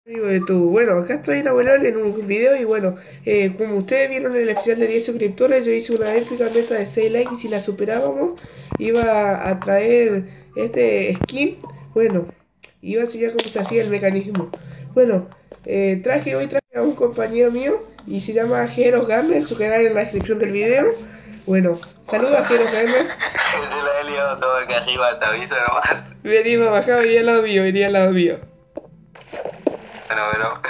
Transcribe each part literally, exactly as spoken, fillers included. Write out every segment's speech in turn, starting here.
Amigo de tu, bueno, acá estoy Nahuelón en un video y bueno, eh, como ustedes vieron en el especial de diez suscriptores, yo hice una épica meta de seis likes y si la superábamos iba a traer este skin, bueno, iba a enseñar cómo se hacía el mecanismo. Bueno, eh, traje hoy traje a un compañero mío y se llama Jero Gamer, su canal en la descripción del video. Bueno, saluda a Jero Gamer. Te la he liado todo acá arriba, te aviso nomás. Vení para bajar, venía al lado mío, venía al lado mío. Bueno, bueno.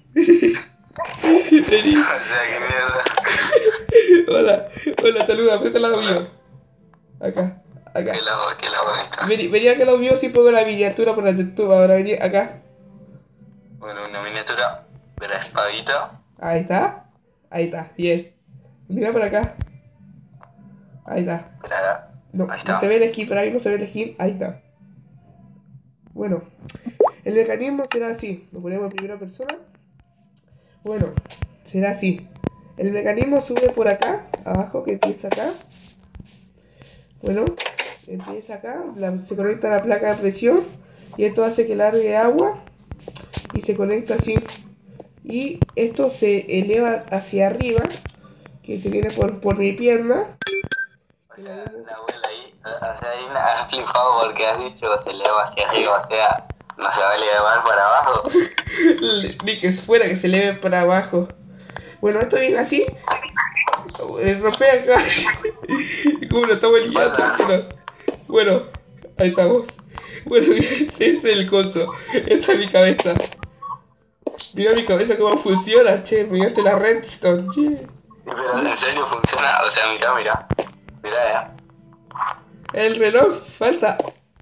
Vení. O sea, qué mierda. Hola, hola, saluda, aprieta al lado mío. Acá, acá. ¿Qué lado, qué lado está? Vení, vení acá al lado mío si pongo la miniatura por la YouTube. Ahora vení acá. Bueno, una miniatura de la espadita. Ahí está. Ahí está, bien. Mira para acá. Ahí está. Espera, No, ahí está. no se ve el skin, por ahí no se ve el skin. Ahí está. Bueno, el mecanismo será así. Lo ponemos en primera persona. Bueno, será así. El mecanismo sube por acá, abajo, que empieza acá. Bueno, empieza acá, la, se conecta a la placa de presión y esto hace que largue agua y se conecta así. Y esto se eleva hacia arriba, que se viene por, por mi pierna. O sea, la abuela ahí, o sea, ahí has flipado porque has dicho se eleva hacia arriba, o sea, no se va a elevar para abajo. Ni que fuera que se eleve para abajo. Bueno, esto viene así. Rompe acá. Como lo estamos liando. Bueno, ahí estamos. Bueno, este es el coso. Esta es mi cabeza. Mira mi cabeza cómo funciona, che. Miraste la redstone, che. Pero en serio funciona, o sea, mira, mira. Mira, ya. El reloj falta.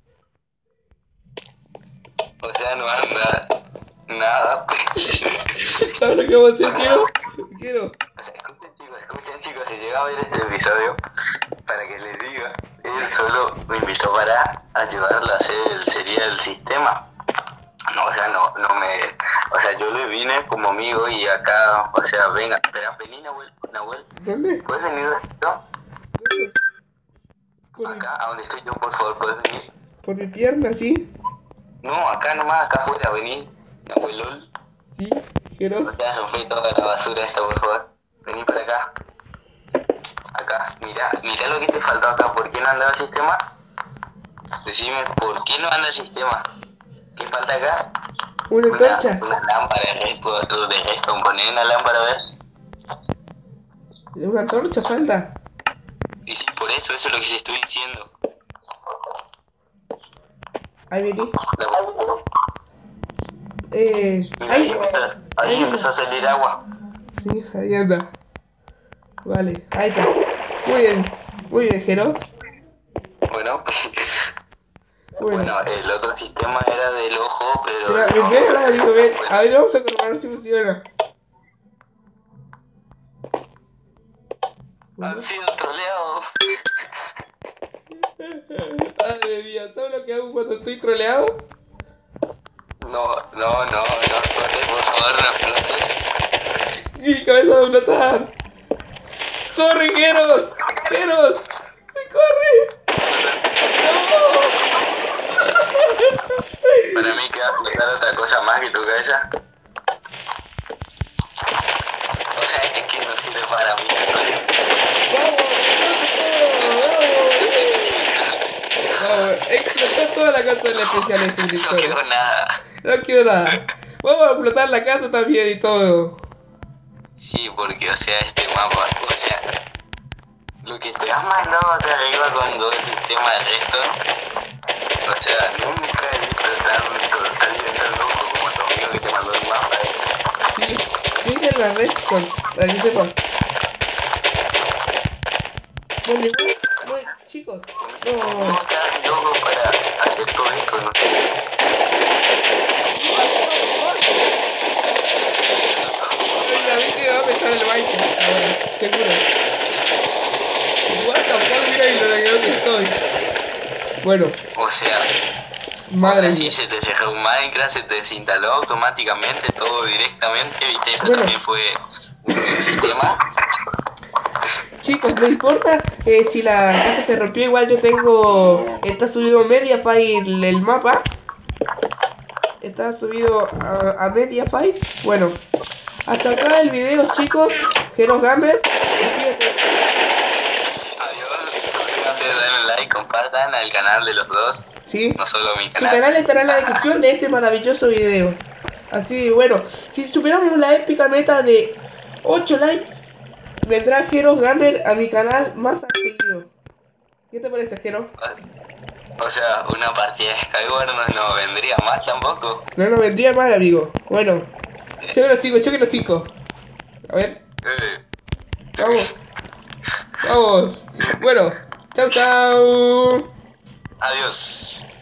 O sea, no anda nada. ¿Sabes lo que vamos a hacer? Quiero. Quiero. O sea, escuchen chicos, escuchen chicos, si llega a ver este episodio, para que les diga, él solo me invitó para ayudarlo a hacer el, sería el sistema. No, o sea, no, no me, o sea, yo le vine como amigo y acá, o sea, venga, espera, vení Nahuel, Nahuel, ¿Dónde? ¿puedes venir ¿no? ¿Dónde? Por mi, Acá, a donde estoy yo, por favor, ¿puedes venir? por mi pierna, ¿sí? No, acá nomás, acá afuera, vení, Nahuel LOL. Sí, quiero. O sea, rompí toda la basura esta, por favor. Vení para acá. Acá, mira, mira lo que te faltó acá. ¿Por qué no anda el sistema? Decime, ¿por qué no anda el sistema? ¿Qué falta acá? Una antorcha. Una lámpara de resto, de resto. Poné una lámpara, a ver. Una antorcha falta. Y sí, por eso, eso es lo que te estoy diciendo. Ahí vení. La- Eh. Mira, ahí Ahí. empezó, ahí Ahí empezó a salir agua. Sí, ahí anda. Vale, ahí está. Muy bien. Muy bien, Jero. Bueno, Bueno. bueno, el otro sistema era del ojo, pero... Mira, ven, ven, ahora digo, ven. A ver, vamos a comprobar si funciona. Bueno. Han sido troleados. Madre mía, ¿sabes lo que hago cuando estoy troleado? No, no, no, no, corre, por favor, no explotes. Mi cabeza va a explotar. ¡Corre, Jeros! ¡Jeros! ¡Corre! Para mí que va a explotar otra cosa más que tu cabeza. O sea, es que no sirve para mí. Vamos, explotó toda la casa del especial de No suscriptores. quedó nada. No quiero nada. Vamos a explotar la casa también y todo. Sí, porque, o sea, este mapa, o sea, lo que te has mandado acá arriba con todo el sistema de resto, o sea, nunca he visto tan, tan, tan loco como tu amigo que te mandó el mapa. Sí, sí, en la redstone, para que sepan. Bueno, igual, bueno, chicos, No no. estás loco para hacer todo esto, no sé. La vi que va a empezar el baile ahora, seguro. What the fuck, mira y lo de que estoy. Bueno, O sea, madre ahora sí mía. se te cerró un Minecraft, se te desinstaló automáticamente, todo directamente, viste, eso Bueno. también fue un sistema. Chicos, no importa eh, si la casa se rompió, igual yo tengo. Está subido Mediafire el, el mapa. está subido a, a Mediafire. Bueno, hasta acá el video, chicos. Heroes Gamer, despídete. Adiós, suscríbanse, denle like, compartan al canal de los dos. Sí. No solo mi Su canal. canal estará en la descripción de este maravilloso video. Así, bueno, si superamos la épica meta de ocho likes, vendrá Heroes Gamer a mi canal más seguido. ¿Qué te parece, Jero? O sea, una partida de Skyward no, no vendría mal tampoco. No nos vendría mal, amigo. Bueno, choquen los chicos, choquen los chicos. A ver, Eh, vamos. Vamos. Bueno, chau chau. Adiós.